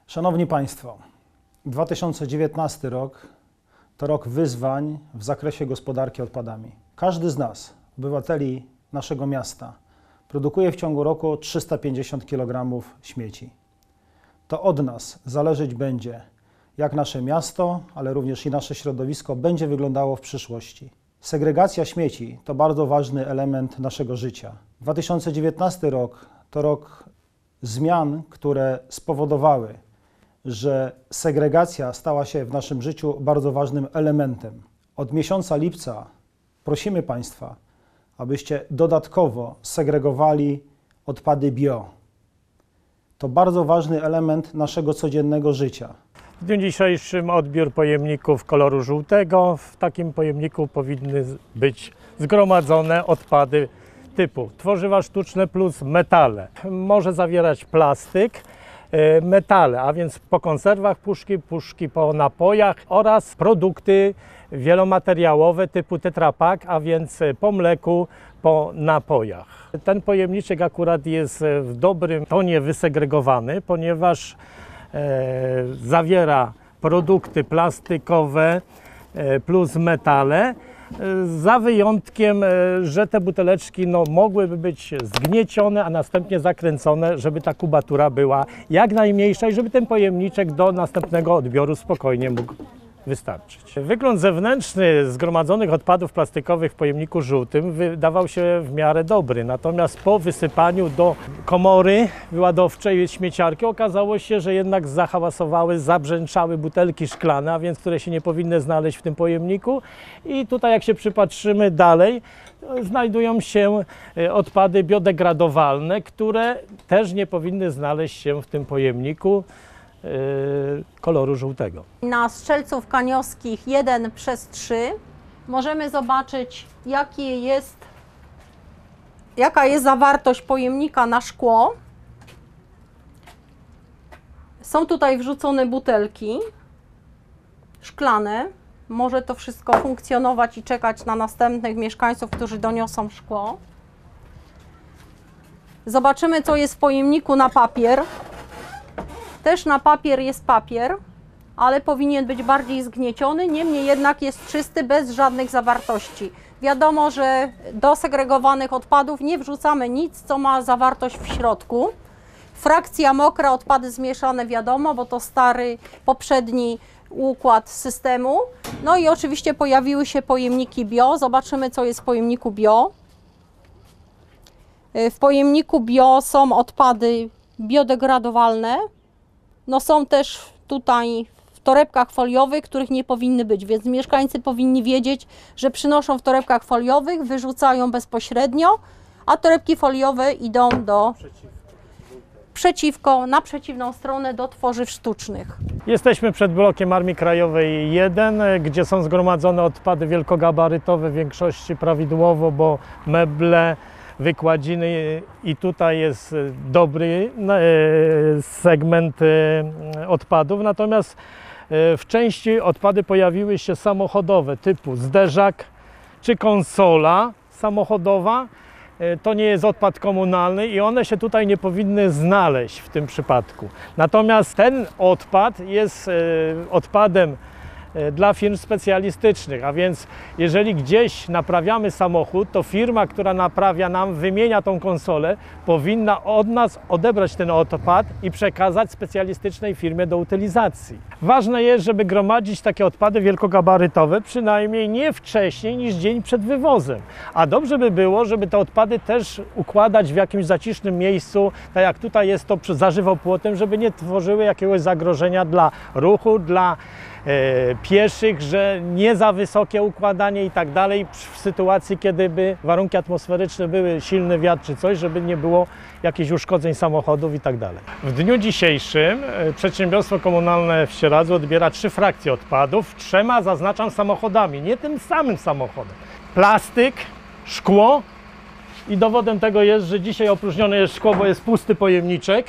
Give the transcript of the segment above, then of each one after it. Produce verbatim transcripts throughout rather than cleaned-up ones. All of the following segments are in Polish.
Szanowni Państwo, dwa tysiące dziewiętnasty rok to rok wyzwań w zakresie gospodarki odpadami. Każdy z nas, obywateli naszego miasta, produkuje w ciągu roku trzysta pięćdziesiąt kilogramów śmieci. To od nas zależeć będzie, jak nasze miasto, ale również i nasze środowisko będzie wyglądało w przyszłości. Segregacja śmieci to bardzo ważny element naszego życia. dwa tysiące dziewiętnasty rok to rok zmian, które spowodowały, że segregacja stała się w naszym życiu bardzo ważnym elementem. Od miesiąca lipca prosimy Państwa, abyście dodatkowo segregowali odpady bio. To bardzo ważny element naszego codziennego życia. W dniu dzisiejszym odbiór pojemników koloru żółtego. W takim pojemniku powinny być zgromadzone odpady typu tworzywa sztuczne plus metale. Może zawierać plastyk, metale, a więc po konserwach puszki, puszki po napojach oraz produkty wielomateriałowe typu Tetra Pak, a więc po mleku, po napojach. Ten pojemniczek akurat jest w dobrym tonie wysegregowany, ponieważ e, zawiera produkty plastikowe e, plus metale, za wyjątkiem, że te buteleczki no, mogłyby być zgniecione, a następnie zakręcone, żeby ta kubatura była jak najmniejsza i żeby ten pojemniczek do następnego odbioru spokojnie mógł wystarczyć. Wygląd zewnętrzny zgromadzonych odpadów plastikowych w pojemniku żółtym wydawał się w miarę dobry, natomiast po wysypaniu do komory wyładowczej śmieciarki okazało się, że jednak zahałasowały, zabrzęczały butelki szklane, a więc które się nie powinny znaleźć w tym pojemniku. I tutaj jak się przypatrzymy dalej, znajdują się odpady biodegradowalne, które też nie powinny znaleźć się w tym pojemniku koloru żółtego. Na strzelców kanioskich jeden przez trzy możemy zobaczyć, jakie jest, jaka jest zawartość pojemnika na szkło. Są tutaj wrzucone butelki szklane. Może to wszystko funkcjonować i czekać na następnych mieszkańców, którzy doniosą szkło. Zobaczymy, co jest w pojemniku na papier. Też na papier jest papier, ale powinien być bardziej zgnieciony, niemniej jednak jest czysty, bez żadnych zawartości. Wiadomo, że do segregowanych odpadów nie wrzucamy nic, co ma zawartość w środku. Frakcja mokra, odpady zmieszane wiadomo, bo to stary, poprzedni układ systemu. No i oczywiście pojawiły się pojemniki bio. Zobaczymy, co jest w pojemniku bio. W pojemniku bio są odpady biodegradowalne. No są też tutaj w torebkach foliowych, których nie powinny być, więc mieszkańcy powinni wiedzieć, że przynoszą w torebkach foliowych, wyrzucają bezpośrednio, a torebki foliowe idą do przeciwko, na przeciwną stronę do tworzyw sztucznych. Jesteśmy przed blokiem Armii Krajowej jeden, gdzie są zgromadzone odpady wielkogabarytowe w większości prawidłowo, bo meble, wykładziny i tutaj jest dobry segment odpadów, natomiast w części odpady pojawiły się samochodowe typu zderzak czy konsola samochodowa. To nie jest odpad komunalny i one się tutaj nie powinny znaleźć w tym przypadku. Natomiast ten odpad jest odpadem dla firm specjalistycznych, a więc jeżeli gdzieś naprawiamy samochód, to firma, która naprawia nam, wymienia tą konsolę, powinna od nas odebrać ten odpad i przekazać specjalistycznej firmie do utylizacji. Ważne jest, żeby gromadzić takie odpady wielkogabarytowe przynajmniej nie wcześniej niż dzień przed wywozem. A dobrze by było, żeby te odpady też układać w jakimś zacisznym miejscu, tak jak tutaj jest to za żywopłotem, żeby nie tworzyły jakiegoś zagrożenia dla ruchu, dla pieszych, że nie za wysokie układanie i tak dalej w sytuacji, kiedy by warunki atmosferyczne były silny wiatr czy coś, żeby nie było jakichś uszkodzeń samochodów i tak dalej. W dniu dzisiejszym przedsiębiorstwo komunalne w Sieradzu odbiera trzy frakcje odpadów, trzema zaznaczam samochodami, nie tym samym samochodem. Plastyk, szkło i dowodem tego jest, że dzisiaj opróżnione jest szkło, bo jest pusty pojemniczek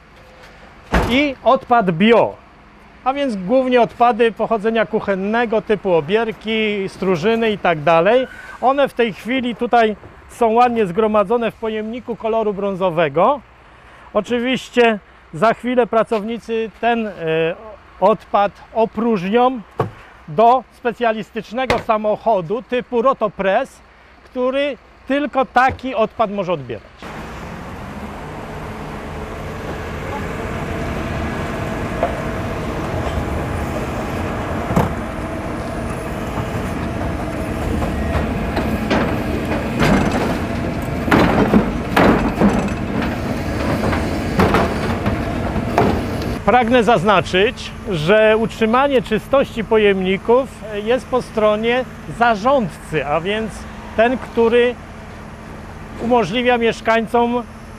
i odpad bio. A więc głównie odpady pochodzenia kuchennego typu obierki, stróżyny i tak dalej. One w tej chwili tutaj są ładnie zgromadzone w pojemniku koloru brązowego. Oczywiście Za chwilę pracownicy ten e, odpad opróżnią do specjalistycznego samochodu typu Rotopres, który tylko taki odpad może odbierać. Pragnę zaznaczyć, że utrzymanie czystości pojemników jest po stronie zarządcy, a więc ten, który umożliwia mieszkańcom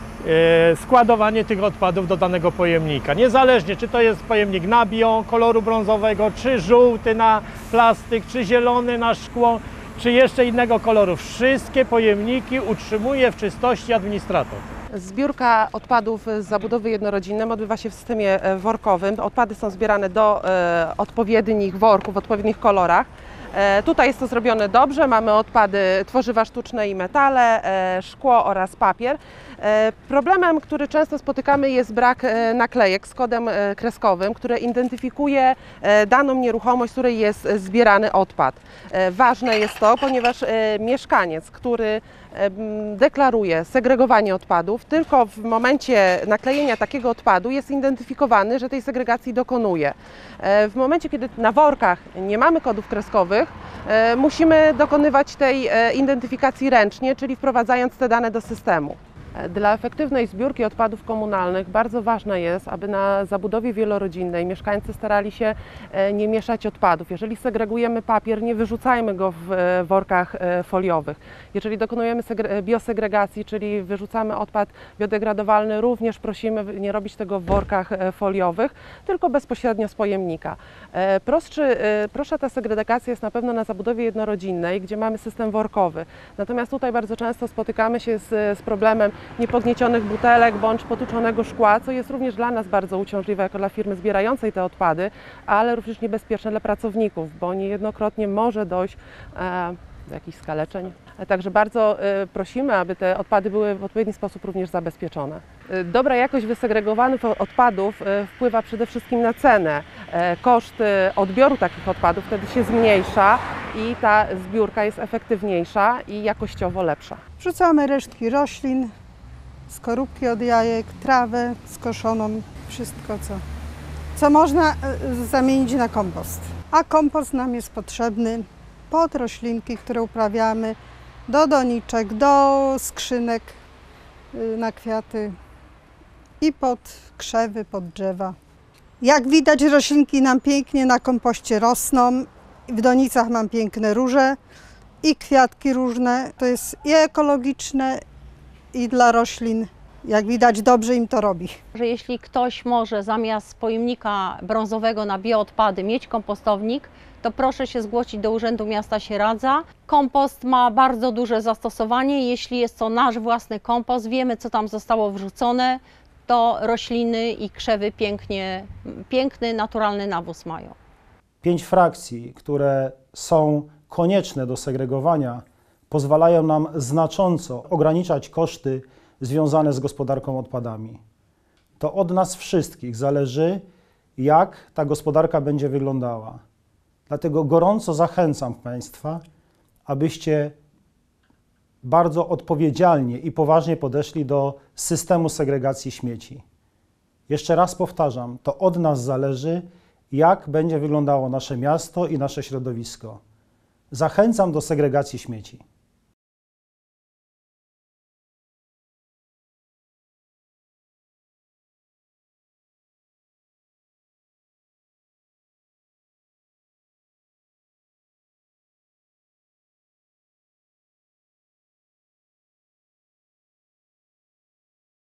składowanie tych odpadów do danego pojemnika. Niezależnie, czy to jest pojemnik na bio, koloru brązowego, czy żółty na plastyk, czy zielony na szkło, czy jeszcze innego koloru. Wszystkie pojemniki utrzymuje w czystości administrator. Zbiórka odpadów z zabudowy jednorodzinnej odbywa się w systemie workowym. Odpady są zbierane do e, odpowiednich worków, w odpowiednich kolorach. E, tutaj jest to zrobione dobrze. Mamy odpady tworzywa sztuczne i metale, e, szkło oraz papier. E, problemem, który często spotykamy, jest brak e, naklejek z kodem e, kreskowym, które identyfikuje e, daną nieruchomość, z której jest zbierany odpad. E, ważne jest to, ponieważ e, mieszkaniec, który deklaruje segregowanie odpadów, tylko w momencie naklejenia takiego odpadu jest identyfikowany, że tej segregacji dokonuje. W momencie, kiedy na workach nie mamy kodów kreskowych, musimy dokonywać tej identyfikacji ręcznie, czyli wprowadzając te dane do systemu. Dla efektywnej zbiórki odpadów komunalnych bardzo ważne jest, aby na zabudowie wielorodzinnej mieszkańcy starali się nie mieszać odpadów. Jeżeli segregujemy papier, nie wyrzucajmy go w workach foliowych. Jeżeli dokonujemy biosegregacji, czyli wyrzucamy odpad biodegradowalny, również prosimy nie robić tego w workach foliowych, tylko bezpośrednio z pojemnika. Prostszy, prostsza ta segregacja jest na pewno na zabudowie jednorodzinnej, gdzie mamy system workowy. Natomiast tutaj bardzo często spotykamy się z, z problemem niepogniecionych butelek bądź potłuczonego szkła, co jest również dla nas bardzo uciążliwe jako dla firmy zbierającej te odpady, ale również niebezpieczne dla pracowników, bo niejednokrotnie może dojść e, do jakichś skaleczeń. Także bardzo e, prosimy, aby te odpady były w odpowiedni sposób również zabezpieczone. E, dobra jakość wysegregowanych odpadów e, wpływa przede wszystkim na cenę. E, koszt odbioru takich odpadów wtedy się zmniejsza i ta zbiórka jest efektywniejsza i jakościowo lepsza. Wrzucamy resztki roślin, skorupki od jajek, trawę skoszoną, wszystko co, co można zamienić na kompost. A kompost nam jest potrzebny pod roślinki, które uprawiamy, do doniczek, do skrzynek na kwiaty i pod krzewy, pod drzewa. Jak widać, roślinki nam pięknie na kompoście rosną. W donicach mam piękne róże i kwiatki różne. To jest i ekologiczne, i dla roślin, jak widać, dobrze im to robi. Że jeśli ktoś może zamiast pojemnika brązowego na bioodpady mieć kompostownik, to proszę się zgłosić do Urzędu Miasta Sieradza. Kompost ma bardzo duże zastosowanie. Jeśli jest to nasz własny kompost, wiemy, co tam zostało wrzucone, to rośliny i krzewy pięknie, piękny, naturalny nawóz mają. Pięć frakcji, które są konieczne do segregowania, pozwalają nam znacząco ograniczać koszty związane z gospodarką odpadami. To od nas wszystkich zależy, jak ta gospodarka będzie wyglądała. Dlatego gorąco zachęcam Państwa, abyście bardzo odpowiedzialnie i poważnie podeszli do systemu segregacji śmieci. Jeszcze raz powtarzam, to od nas zależy, jak będzie wyglądało nasze miasto i nasze środowisko. Zachęcam do segregacji śmieci.